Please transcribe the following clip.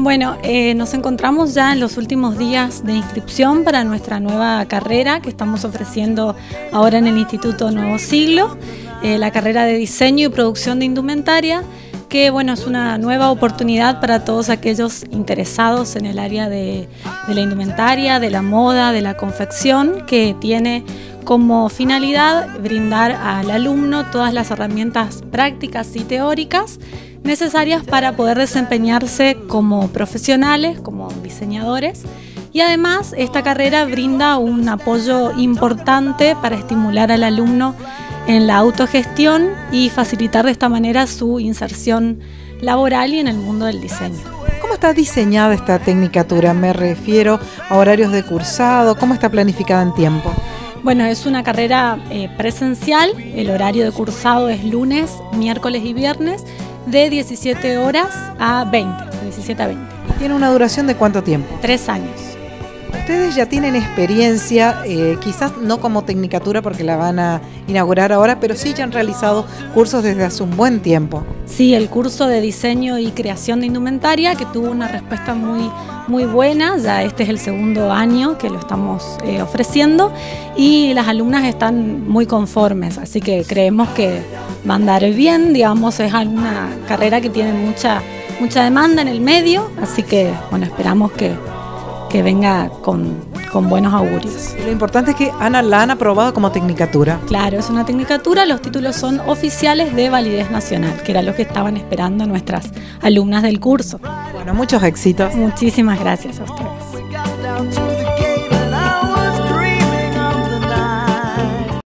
Bueno, nos encontramos ya en los últimos días de inscripción para nuestra nueva carrera que estamos ofreciendo ahora en el Instituto Nuevo Siglo, la carrera de Diseño y Producción de Indumentaria, que bueno, es una nueva oportunidad para todos aquellos interesados en el área de la indumentaria, de la moda, de la confección, que tiene como finalidad brindar al alumno todas las herramientas prácticas y teóricas necesarias para poder desempeñarse como profesionales, como diseñadores, y además esta carrera brinda un apoyo importante para estimular al alumno en la autogestión y facilitar de esta manera su inserción laboral y en el mundo del diseño. ¿Cómo está diseñada esta tecnicatura? Me refiero a horarios de cursado, ¿cómo está planificada en tiempo? Bueno, es una carrera presencial, el horario de cursado es lunes, miércoles y viernes, de 17 horas a 20, de 17 a 20. ¿Tiene una duración de cuánto tiempo? 3 años. Ustedes ya tienen experiencia, quizás no como tecnicatura porque la van a inaugurar ahora, pero sí ya han realizado cursos desde hace un buen tiempo. Sí, el curso de diseño y creación de indumentaria, que tuvo una respuesta muy buena, ya este es el segundo año que lo estamos ofreciendo y las alumnas están muy conformes, así que creemos que va a andar bien, digamos, es una carrera que tiene mucha demanda en el medio, así que bueno, esperamos que venga con buenos augurios. Lo importante es que la han aprobado como tecnicatura. Claro, es una tecnicatura, los títulos son oficiales de validez nacional, que era lo que estaban esperando nuestras alumnas del curso. Bueno, muchos éxitos. Muchísimas gracias a ustedes.